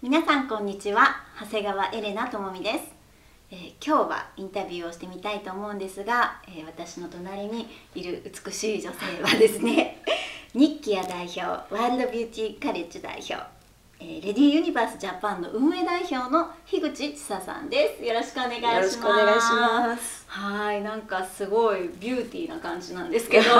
皆さんこんにちは。長谷川エレナともみです。今日はインタビューをしてみたいと思うんですが、私の隣にいる美しい女性はですねニッキア代表、ワールドビューティーカレッジ代表、レディユニバースジャパンの運営代表の樋口千紗さんです。よろしくお願いします。 よろしくお願いします。 はい、なんかすごいビューティーな感じなんですけど千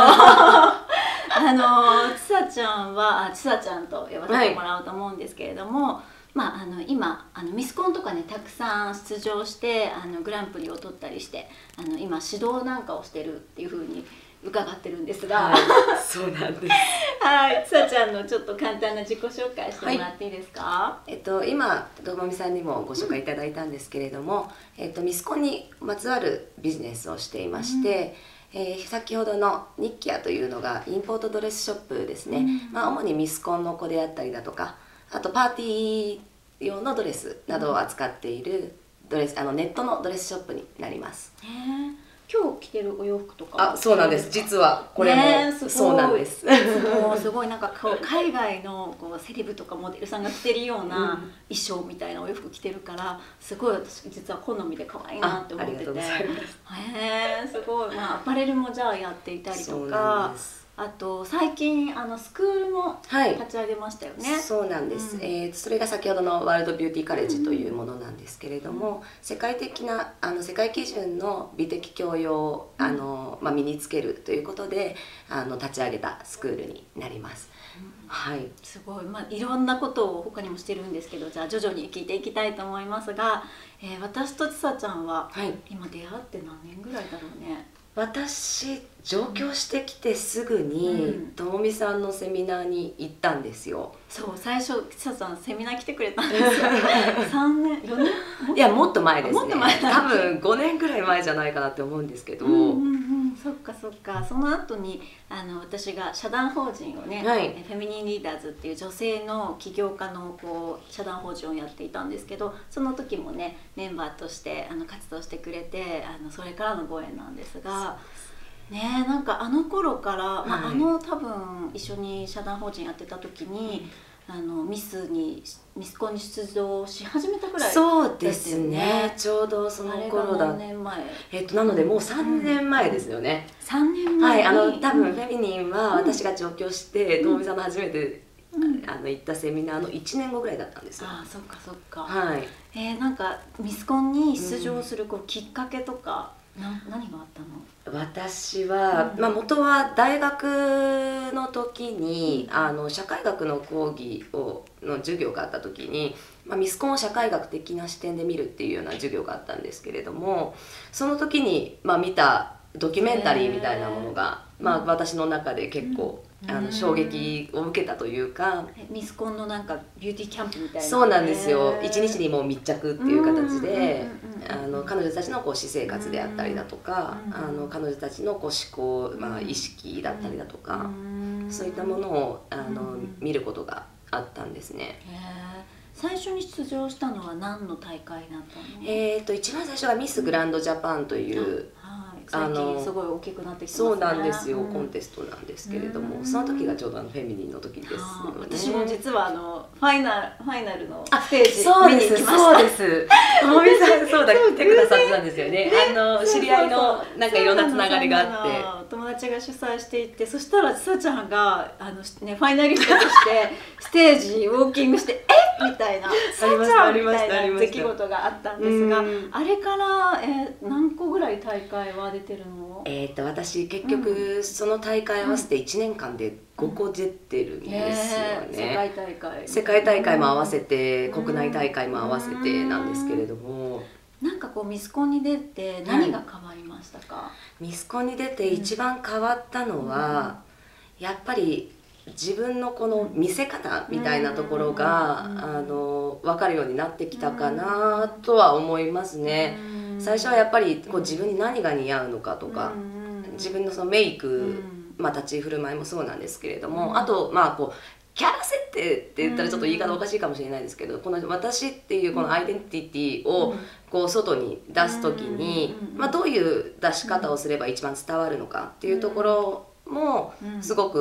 紗ちゃんは千紗ちゃんと呼ばせてもらおうと思うんですけれども、今ミスコンとかねたくさん出場してグランプリを取ったりして今指導なんかをしてるっていう風に伺ってるんですが、 はい、そうなんです。 はい、千紗ちゃんのちょっと簡単な自己紹介してもらっていいですか？ 今ともみさんにもご紹介いただいたんですけれども、ミスコンにまつわるビジネスをしていまして、先ほどのニッキアというのがインポートドレスショップですね。主にミスコンの子であったりだとか、あとパーティー用のドレスなどを扱っているネットのドレスショップになります。 今日着てるお洋服とかそうなんです。実はこれもそうなんです。 すごいなんか海外のセレブとかモデルさんが着てるような衣装みたいなお洋服着てるから、すごい私実は好みで可愛いなって思ってて、すごい、アパレルもじゃあやっていたりとか、あと最近スクールも立ち上げましたよね。 そうなんです。それが先ほどのワールドビューティーカレッジというものなんですけれども、世界的な世界基準の美的教養を身につけるということで立ち上げたスクールになります。はい。 すごい、いろんなことを他にもしてるんですけど、じゃあ徐々に聞いていきたいと思いますが、私と千紗ちゃんは今出会って何年ぐらいだろうね。 私上京してきてすぐにともみさんのセミナーに行ったんですよ。 そう、最初千紗ちゃんセミナー来てくれたんですよ。3年4年いやもっと前ですね。 もっと前多分5年ぐらい前じゃないかなって思うんですけど、 そっかそっか。その後に私が社団法人をね、フェミニンリーダーズっていう女性の起業家の社団法人をやっていたんですけど、その時もねメンバーとして活動してくれて、それからのご縁なんですがね、なんか頃から多分一緒に社団法人やってた時にミスコンに出場し始めたぐらいですよね。 そうですね。ちょうどその頃だ。 何年前？ なのでもう3年前ですよね。 3年前に。 多分フェミニンは私が上京してともみさんの初めて行ったセミナーの1年後ぐらいだったんですよ。 そっかそっか。 はい。 なんかミスコンに出場するきっかけとか何があったの？ 私は、元は大学の時に社会学の講義の授業があった時に、ミスコンを社会学的な視点で見るっていうような授業があったんですけれども、その時に、見たドキュメンタリーみたいなものが、私の中で結構衝撃を受けたというか、 ミスコンのなんかビューティーキャンプみたいな。 そうなんですよ。一日にもう密着っていう形で彼女たちの私生活であったりだとか、彼女たちの思考、意識だったりだとか、そういったものを見ることがあったんですね。 最初に出場したのは何の大会だったの？ 一番最初がミスグランドジャパンという最近すごい大きくなってきてますね。 そうなんですよ。コンテストなんですけれども、その時がちょうどフェミニンの時ですよね。 私も実はファイナルのステージ見に行きました。 そうです。ともみさんそうだ来てくださってたんですよね。知り合いのなんかいろんなつながりがあって、 友達が主催していて、そしたら千紗ちゃんがファイナリストとしてステージウォーキングしてみたいな千紗ちゃんみたいな出来事があったんですが、あれから何個ぐらい大会は出てるの？ 私結局その大会合わせて1年間で5個出てるんですよね。世界大会も合わせて国内大会も合わせてなんですけれども、 なんかミスコンに出て何が変わりましたか？ ミスコンに出て一番変わったのは、やっぱり自分のこの見せ方みたいなところが分かるようになってきたかなとは思いますね。最初はやっぱり自分に何が似合うのかとか、自分のそのメイク、立ち居振る舞いもそうなんですけれども、あとキャラ設定って言ったらちょっと言い方おかしいかもしれないですけど、この私っていうこのアイデンティティを外に出す時にどういう出し方をすれば一番伝わるのかっていうところもすごく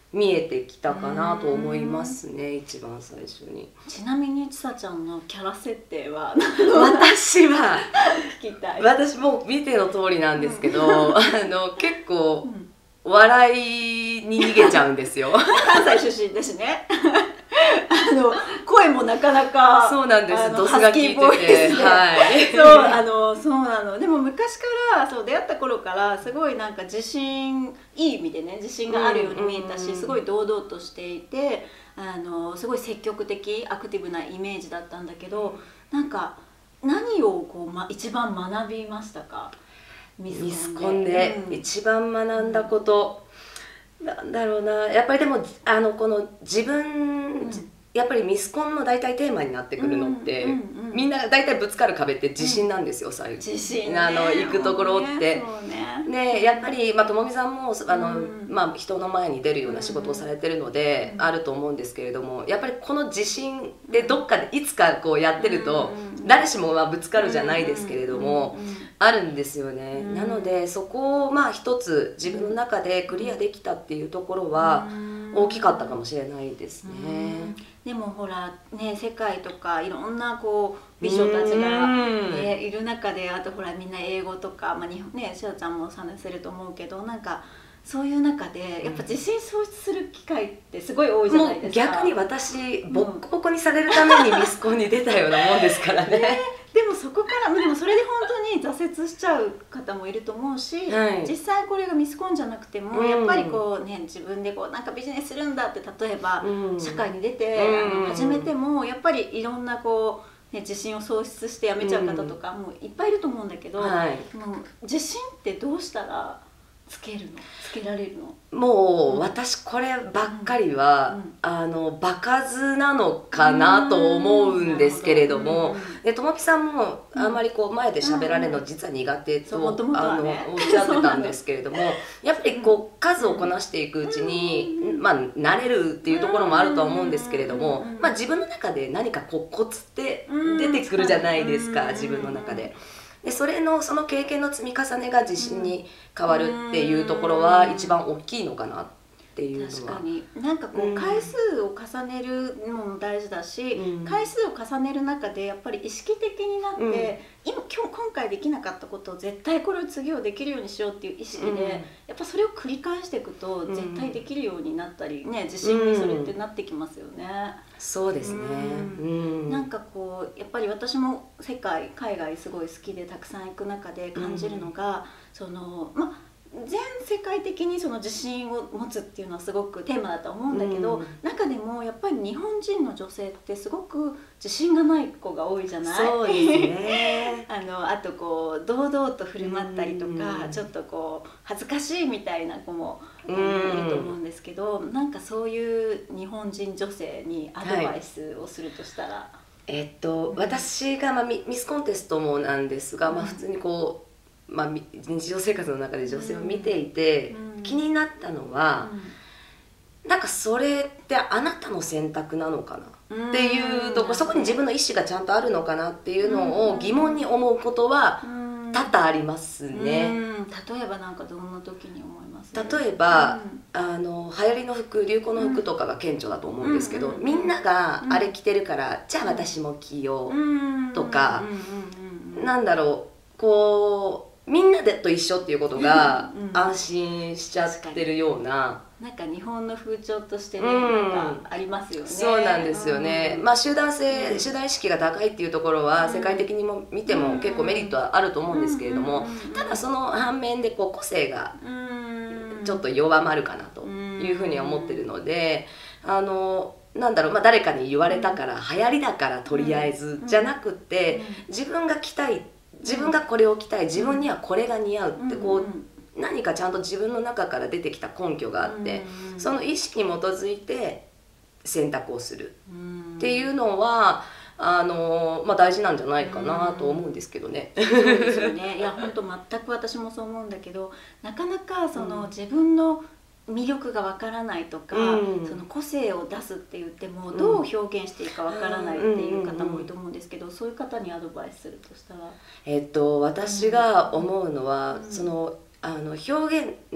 見えてきたかなと思いますね、一番最初に。 ちなみにちさちゃんのキャラ設定は私は聞きたい。 私も見ての通りなんですけど、結構笑いに逃げちゃうんですよ。 関西出身だしね。声もなかなかそうなんです。ドスが効いてて、 はい。そうなの。でも昔から出会った頃からすごいなんか自信、いい意味でね、自信があるように見えたし、すごい堂々としていて、すごい積極的アクティブなイメージだったんだけど、なんか何を一番学びましたか？ ミスコンで一番学んだこと、なんだろうな、やっぱりでもこの自分、やっぱりミスコンの大体テーマになってくるのって、みんな大体ぶつかる壁って自信なんですよ、最後自信、 行くところって。ね、やっぱりともみさんも人の前に出るような仕事をされてるのであると思うんですけれども、やっぱりこの自信でどっかでいつかやってると誰しもぶつかるじゃないですけれどもあるんですよね。なのでそこを一つ自分の中でクリアできたっていうところは大きかったかもしれないですね。 でもほらね、世界とかいろんな美女たちが、ね、いる中で、あとほらみんな英語とか、日本ね、しおちゃんも話せると思うけど、なんかそういう中でやっぱ自信喪失する機会ってすごい多いじゃないですか。 逆に私ボッコボコにされるためにミスコンに出たようなもんですからね。 でもそこからでもそれで本当に挫折しちゃう方もいると思うし、実際これがミスコンじゃなくても、やっぱり自分でなんかビジネスするんだって、例えば社会に出て始めてもやっぱりいろんな自信を喪失して辞めちゃう方とかもいっぱいいると思うんだけど、もう自信ってどうしたらつけられるの？ もう私こればっかりは場数なのかなと思うんですけれども、でともきさんもあんまり前で喋られるの実は苦手とおっしゃってたんですけれども、やっぱり数をこなしていくうちに慣れるっていうところもあるとは思うんですけれども、自分の中で何かコツって出てくるじゃないですか、自分の中で。でその経験の積み重ねが自信に変わるっていうところは一番大きいのかなっていうのは。 確かになんか回数を重ねるのも大事だし、回数を重ねる中でやっぱり意識的になって、今回できなかったことを絶対これを次をできるようにしようっていう意識で、やっぱそれを繰り返していくと絶対できるようになったりね、自信にそれってなってきますよね。 そうですね。 なんかやっぱり私も海外すごい好きでたくさん行く中で感じるのが、全世界的に自信を持つっていうのはすごくテーマだと思うんだけど、中でもやっぱり日本人の女性ってすごく自信がない子が多いじゃない？ そうですね。 あと堂々と振る舞ったりとか、ちょっと恥ずかしいみたいな子もいると思うんですけど、なんかそういう日本人女性にアドバイスをするとしたら、 私がミスコンテストもなんですが、普通に日常生活の中で女性を見ていて気になったのは、なんかそれってあなたの選択なのかなっていうところ、そこに自分の意思がちゃんとあるのかなっていうのを疑問に思うことは多々ありますね。 例えばなんかどんな時に思います？ 例えば流行りの服、流行の服とかが顕著だと思うんですけど、みんながあれ着てるからじゃあ私も着ようとか、なんだろう、みんなでと一緒っていうことが安心しちゃってるような、 なんか日本の風潮としてね、なんかありますよね。 そうなんですよね。集団意識が高いっていうところは世界的にも見ても結構メリットはあると思うんですけれども、ただその反面で個性がちょっと弱まるかなというふうには思ってるので、なんだろう、誰かに言われたから流行りだからとりあえずじゃなくて、自分が着たい、自分がこれを着たい、自分にはこれが似合うって何かちゃんと自分の中から出てきた根拠があって、その意識に基づいて選択をするっていうのは大事なんじゃないかなと思うんですけどね。 そうですよね。いや本当全く私もそう思うんだけど、なかなか自分の魅力がわからないとか、その個性を出すって言ってもどう表現していいかわからないっていう方もいると思うんですけど、そういう方にアドバイスするとしたら、 私が思うのは、表現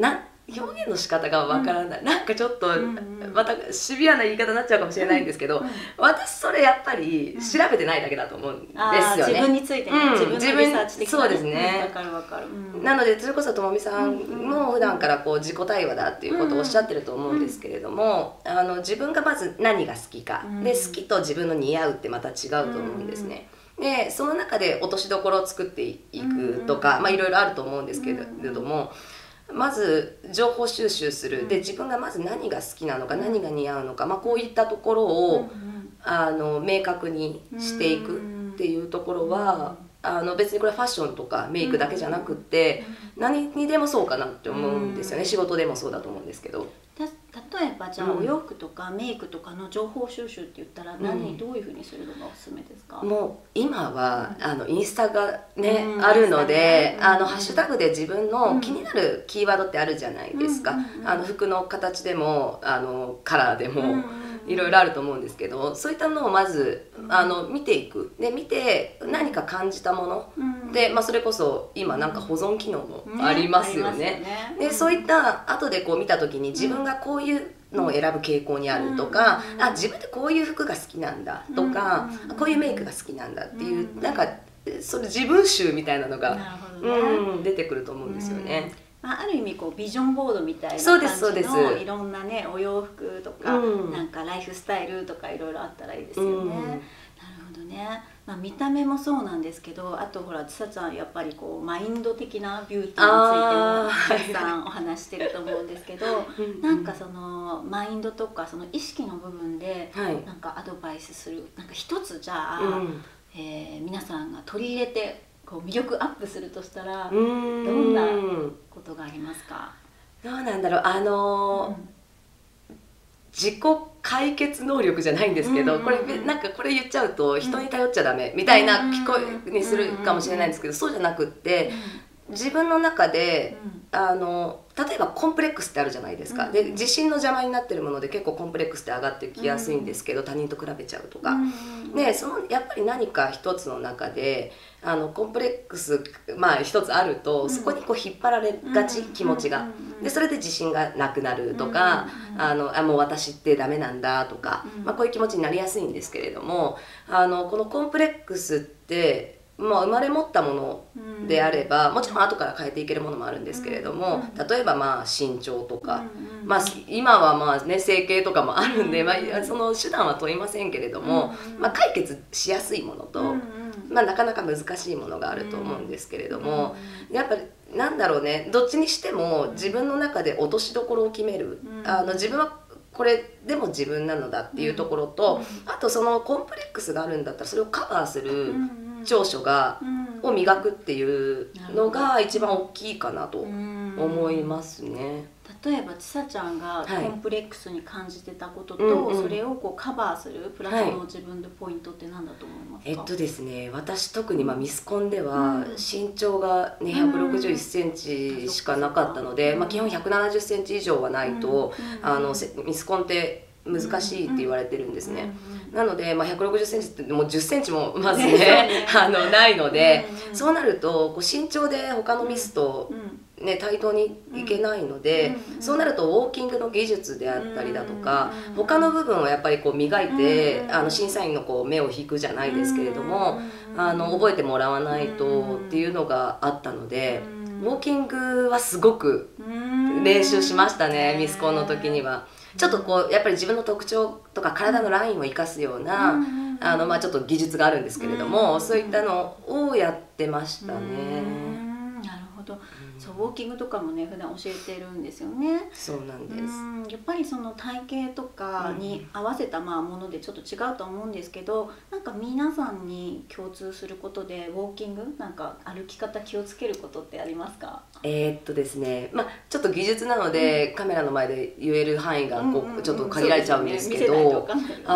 表現の仕方がわからない、なんかちょっとまたシビアな言い方になっちゃうかもしれないんですけど、私それやっぱり調べてないだけだと思うんですよね。 自分についてね、自分のリサーチ的な、 そうですね。 わかるわかる。 なのでそれこそともみさんも普段からこう自己対話だっていうことをおっしゃってると思うんですけれども、自分がまず何が好きか、で好きと自分の似合うってまた違うと思うんですね。でその中で落としどころを作っていくとか、いろいろあると思うんですけれども、まず情報収集する、で自分がまず何が好きなのか、何が似合うのか、こういったところを明確にしていくっていうところは、別にこれファッションとかメイクだけじゃなくって、何にでもそうかなって思うんですよね。仕事でもそうだと思うんですけど。 例えばじゃあお洋服とかメイクとかの情報収集って言ったらどういうふうにするのがおすすめですか？ もう今はインスタがね、あるので、ハッシュタグで自分の気になるキーワードってあるじゃないですか。服の形でもカラーでもいろいろあると思うんですけど、そういったのをまず見ていく。で見て何か感じたもので、それこそ今なんか保存機能もありますよね。でそういった後でこう見た時に自分がこういうのを選ぶ傾向にあるとか、自分でこういう服が好きなんだとか、こういうメイクが好きなんだっていう、なんかそれ自分集みたいなのが出てくると思うんですよね。 ある意味こうビジョンボードみたいな感じのいろんなね、お洋服とか、なんかライフスタイルとかいろいろあったらいいですよね。なるほどね。見た目もそうなんですけど、あとほらちさちゃんやっぱりこうマインド的なビューティーについてもたくさんお話してると思うんですけど、なんかそのマインドとかその意識の部分でなんかアドバイスする、なんか一つじゃあ、皆さんが取り入れてこう魅力アップするとしたらどんなことがありますか？ どうなんだろう、自己解決能力じゃないんですけど、これなんかこれ言っちゃうと人に頼っちゃダメみたいな聞こえにするかもしれないんですけど、そうじゃなくって、自分の中で例えばコンプレックスってあるじゃないですか。で自信の邪魔になってるもので結構コンプレックスって上がってきやすいんですけど、他人と比べちゃうとか、でそのやっぱり何か一つの中でコンプレックス一つあると、そこにこう引っ張られがち、気持ちが。でそれで自信がなくなるとか、もう私ってダメなんだとか、こういう気持ちになりやすいんですけれども、このコンプレックスって生まれ持ったものであれば、もちろん後から変えていけるものもあるんですけれども、例えば身長とか、今は整形とかもあるんで、その手段は問いませんけれども、解決しやすいものと、なかなか難しいものがあると思うんですけれども、やっぱりなんだろうね、どっちにしても自分の中で落としどころを決める、自分はこれでも自分なのだっていうところと、あとそのコンプレックスがあるんだったらそれをカバーする長所を磨くっていうのが一番大きいかなと思いますね。 例えばちさちゃんがコンプレックスに感じてたことと、それをこうカバーするプラスの自分のポイントって何だと思いますか？ ですね、私特にミスコンでは身長が161センチしかなかったので、基本170センチ以上はないとミスコンって難しいって言われてるんですね。なので、160センチってもう10センチもまずねないので、そうなると身長で他のミスと対等にいけないので、そうなるとウォーキングの技術であったりだとか、他の部分をやっぱりこう磨いて審査員のこう目を引くじゃないですけれども、覚えてもらわないとっていうのがあったので、ウォーキングはすごく練習しましたね、ミスコンの時には。ちょっとこうやっぱり自分の特徴とか体のラインを生かすようなちょっと技術があるんですけれども、そういったのをやってましたね。 なるほど。そうウォーキングとかもね普段教えてるんですよね。 そうなんです。 やっぱりその体型とかに合わせたものでちょっと違うと思うんですけど、なんか皆さんに共通することでウォーキングなんか歩き方気をつけることってありますか？ ですね、ちょっと技術なので、カメラの前で言える範囲がこうちょっと限られちゃうんですけど、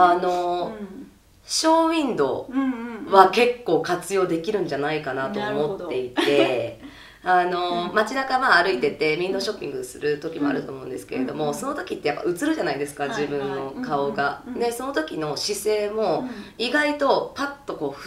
ショーウィンドウは結構活用できるんじゃないかなと思っていて。街中歩いててウィンドウショッピングする時もあると思うんですけれども、その時ってやっぱ映るじゃないですか、自分の顔が。でその時の姿勢も意外とパッとこうふと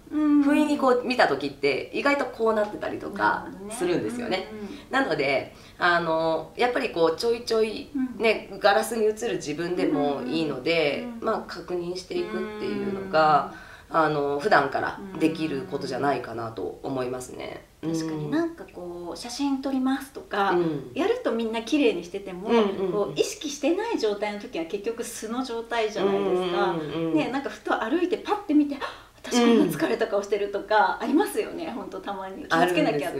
不意にこう見た時って意外とこうなってたりとかするんですよね。なのでやっぱりこうちょいちょいねガラスに映る自分でもいいので、まあ確認していくっていうのが普段からできることじゃないかなと思いますね。 確かになんかこう写真撮りますとか、やるとみんな綺麗にしてても、こう意識してない状態の時は結局素の状態じゃないですか。ね、なんかふと歩いてパッて見て私こんな疲れた顔してるとかありますよね。本当たまに気をつけなきゃって、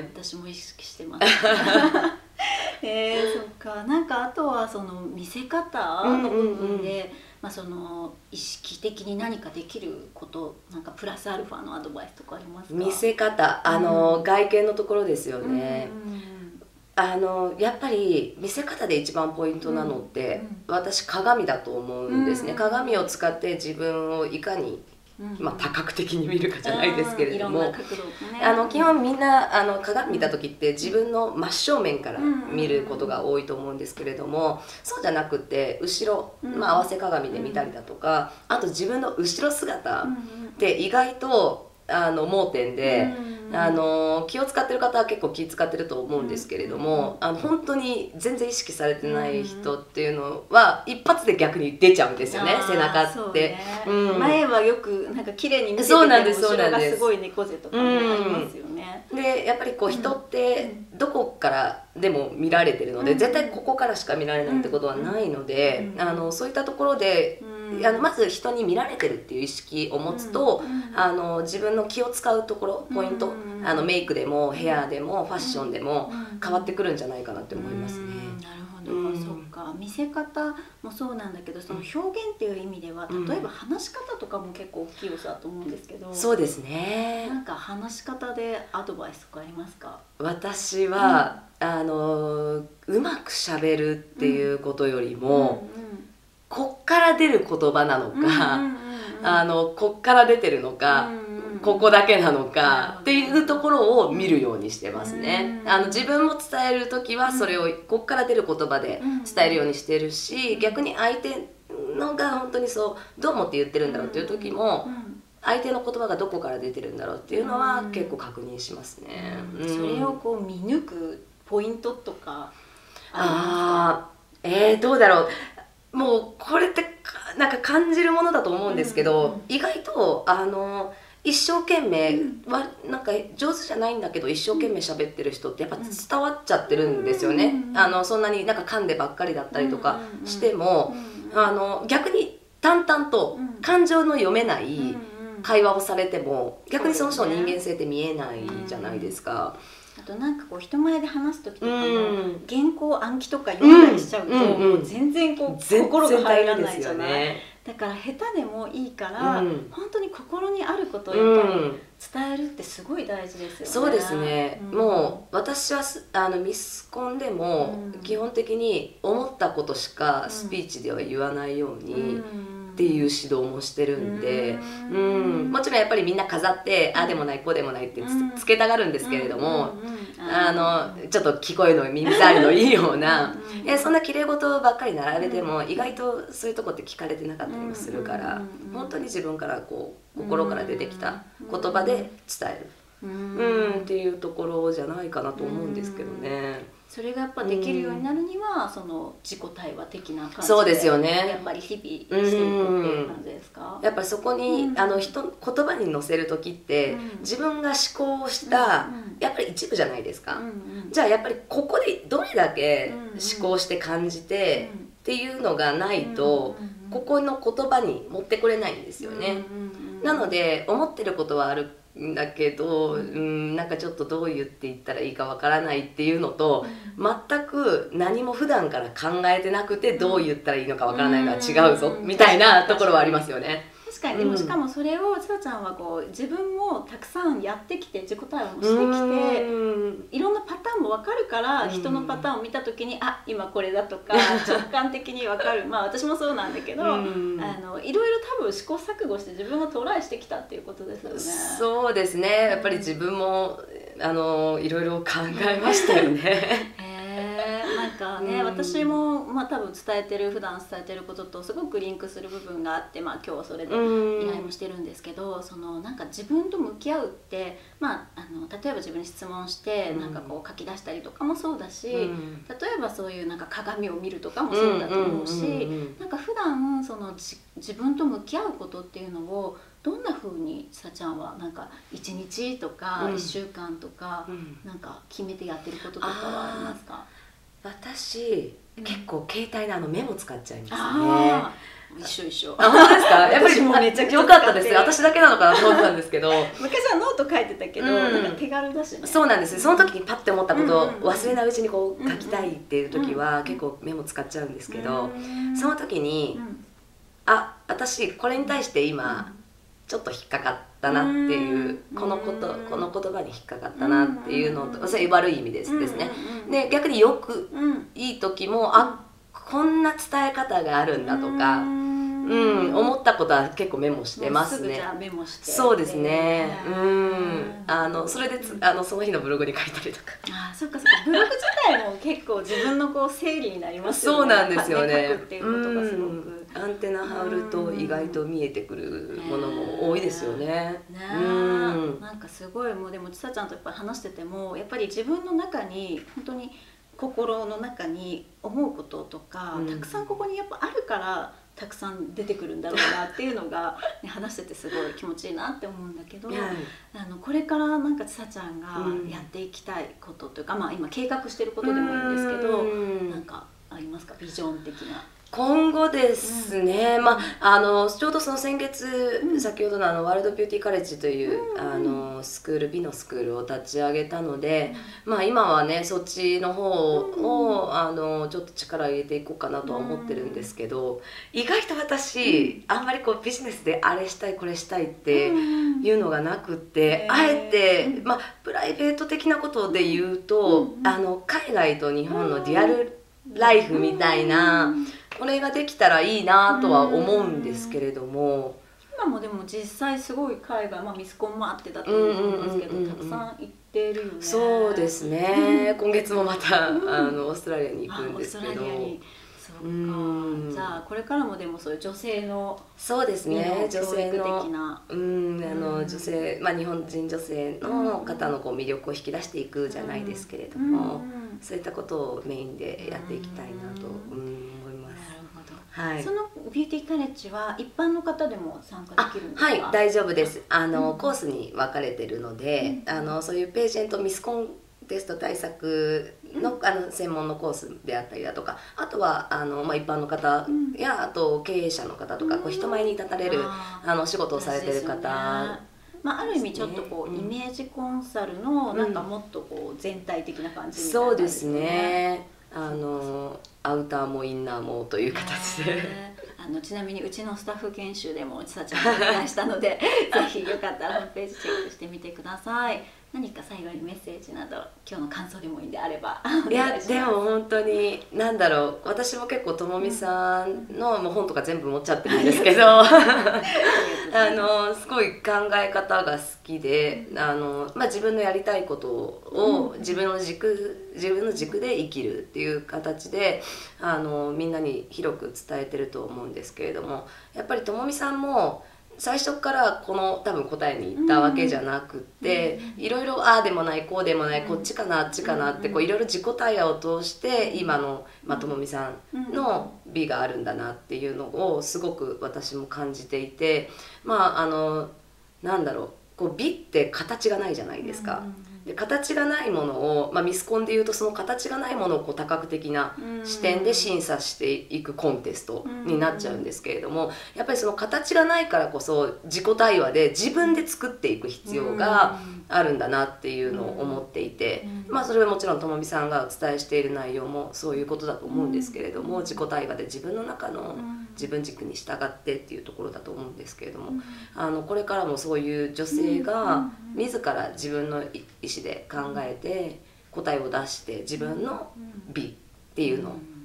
私も意識してます。そっか。なんかあとはその見せ方の部分で、まあその意識的に何かできること、なんかプラスアルファのアドバイスとかありますか？ 見せ方、外見のところですよね。やっぱり見せ方で一番ポイントなのって、私鏡だと思うんですね。鏡を使って自分をいかにまあ多角的に見るかじゃないですけれども、基本みんな鏡見た時って自分の真正面から見ることが多いと思うんですけれども、そうじゃなくて後ろ、まあ、合わせ鏡で見たりだとか、あと自分の後ろ姿って意外と盲点で、気を使ってる方は結構気使ってると思うんですけれども、本当に全然意識されてない人っていうのは一発で逆に出ちゃうんですよね、背中って。 前はよくなんか綺麗に見せてても後ろがすごい猫背とかねありますよね。 でやっぱりこう人ってどこからでも見られてるので、絶対ここからしか見られないってことはないので、そういったところでまず人に見られてるっていう意識を持つと、自分の気を使うところポイント、メイクでもヘアでもファッションでも変わってくるんじゃないかなって思いますね。 なるほど、そっか。見せ方もそうなんだけど、その表現っていう意味では例えば話し方とかも結構大きい要素だと思うんですけど。 そうですね。 なんか話し方でアドバイスとかありますか？ 私はうまくしゃべるっていうことよりも、こっから出る言葉なのか、こっから出てるのか、ここだけなのかっていうところを見るようにしてますね。自分も伝える時はそれをこっから出る言葉で伝えるようにしてるし、逆に相手のが本当にそうどう思って言ってるんだろうっていう時も、相手の言葉がどこから出てるんだろうっていうのは結構確認しますね。 それをこう見抜くポイントとかありますか？どうだろう。もうこれってなんか感じるものだと思うんですけど、意外と一生懸命はなんか上手じゃないんだけど一生懸命喋ってる人ってやっぱ伝わっちゃってるんですよね。そんなになんか噛んでばっかりだったりとかしても、逆に淡々と感情の読めない会話をされても逆にその人の人間性って見えないじゃないですか。 あとなんかこう人前で話す時とかも原稿暗記とか読んだりしちゃうともう全然こう心が入らないじゃない。だから下手でもいいから、本当に心にあることをやっぱり伝えるってすごい大事ですよね。 そうですね。もう私はミスコンでも基本的に思ったことしかスピーチでは言わないようにっていう指導もしてるんで、もちろんやっぱりみんな飾ってああでもないこうでもないってつけたがるんですけれども、ちょっと聞こえの耳障りのいいようなそんな綺麗事ばっかり並べても意外とそういうとこって聞かれてなかったりもするから、本当に自分からこう心から出てきた言葉で伝えるっていうところじゃないかなと思うんですけどね。 それがやっぱできるようになるには、その自己対話的な感じで、 そうですよね。 やっぱり日々していくっていう感じですか？ やっぱりそこに言葉に乗せる時って自分が思考したやっぱり一部じゃないですか。じゃあやっぱりここでどれだけ思考して感じてっていうのがないとここの言葉に持ってこれないんですよね。なので思ってることはあるだけど、なんかちょっとどう言っていったらいいかわからないっていうのと、全く何も普段から考えてなくてどう言ったらいいのかわからないのは違うぞみたいなところはありますよね。 確かに。でもしかもそれをちさちゃんはこう自分もたくさんやってきて自己対話もしてきていろんなパターンも分かるから、人のパターンを見た時にあ今これだとか直感的に分かる。まあ私もそうなんだけど、いろいろ多分試行錯誤して自分がトライしてきたっていうことですよね。 そうですね。やっぱり自分もいろいろ考えましたよね。 なんかね、私も多分普段伝えてることとすごくリンクする部分があって、今日はそれで依頼もしてるんですけど、なんか自分と向き合うって、例えば自分に質問してなんかこう書き出したりとかもそうだし、例えばそういうなんか鏡を見るとかもそうだと思うし、なんか普段自分と向き合うことっていうのをどんな風にちさちゃんはなんか1日とか1週間とかなんか決めてやってることとかはありますか？ 私結構携帯のメモ使っちゃいますね。 一緒。 あ、本当ですか？やっぱりもうめちゃくちゃ良かったです。私だけなのかなと思ったんですけど昔はノート書いてたけど、なんか手軽だしね。 そうなんです。その時にパッて思ったことを忘れないうちにこう書きたいっていう時は結構メモ使っちゃうんですけど、その時に私これに対して今ちょっと引っかかったなっていう、この言葉に引っかかったなっていうのと、それ悪い意味ですね。で逆によくいい時もこんな伝え方があるんだとか、思ったことは結構メモしてますね。 すぐじゃあメモして。 そうですね。それでその日のブログに書いたりとか。 そっか。ブログ自体も結構自分のこう整理になりますよね。 そうなんですよね。 書くっていうことがすごく。 アンテナ張ると意外と見えてくるものも多いですよね。 なんかすごい、もうでもちさちゃんとやっぱり話しててもやっぱり自分の中に本当に心の中に思うこととか、たくさんここにやっぱあるからたくさん出てくるんだろうなっていうのが、話しててすごい気持ちいいなって思うんだけど、これからなんかちさちゃんがやっていきたいことというか、今計画してることでもいいんですけど、なんかありますか？ビジョン的な。 今後ですね、ちょうどその先月、先ほどのワールドビューティーカレッジというスクール、美のスクールを立ち上げたので、今はねそっちの方をちょっと力を入れていこうかなとは思ってるんですけど、意外と私あんまりこうビジネスであれしたいこれしたいっていうのがなくって、あえてプライベート的なことで言うと、海外と日本のリアルライフみたいな、これができたらいいなとは思うんですけれども、 今もでも実際すごい海外、ミスコンもあってだと思うんですけど、たくさん行ってるよね。 そうですね。今月もまたオーストラリアに行くんですけど。 そうか。じゃあこれからもでもそういう女性の、 そうですね、 女性的な女性、日本人女性の方のこう魅力を引き出していくじゃないですけれども、そういったことをメインでやっていきたいなと思います。 はい、そのビューティーカレッジは一般の方でも参加できるんですか？ はい、大丈夫です。コースに分かれてるので、そういうページェントミスコンテスト対策の、専門のコースであったりだとか、あとは一般の方や、あと経営者の方とか、こう人前に立たれる仕事をされてる方、 ある意味ちょっとこう、イメージコンサルのなんかもっとこう全体的な感じみたいな感じですね。 そうですね。アウターもインナーもという形でちなみにうちのスタッフ研修でもちさちゃんがお願いしたのでぜひよかったらホームページチェックしてみてください。何か最後にメッセージなど今日の感想でもいいんであればいやでも本当に私も結構ともみさんの本とか全部持っちゃってるんですけどすごい考え方が好きで、自分のやりたいことを自分の軸で生きるっていう形でみんなに広く伝えてると思うんですけれども、やっぱりともみさんも最初からこの多分答えに行ったわけじゃなくっていろいろああでもないこうでもないこっちかなあっちかなってこういろいろ自己対話を通して今のともみさんの美があるんだなっていうのをすごく私も感じていて、なんだろう、こう美って形がないじゃないですか。で形がないものを、ミスコンでいうとその形がないものをこう多角的な視点で審査していくコンテストになっちゃうんですけれども、やっぱりその形がないからこそ自己対話で自分で作っていく必要があるんだなっていうのを思っていて、それはもちろんともみさんがお伝えしている内容もそういうことだと思うんですけれども、自己対話で自分の中の自分軸に従ってっていうところだと思うんですけれども、これからもそういう女性が自ら自分の意思で考えて答えを出して自分の美っていうの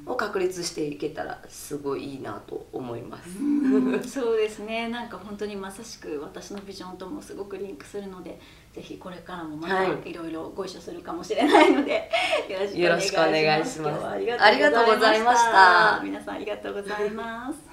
を確立していけたらすごいいいなと思います。 そうですね、なんか本当にまさしく私のビジョンともすごくリンクするので、ぜひこれからもまたいろいろご一緒するかもしれないので、よろしくお願いします。今日はありがとうございました。皆さんありがとうございます。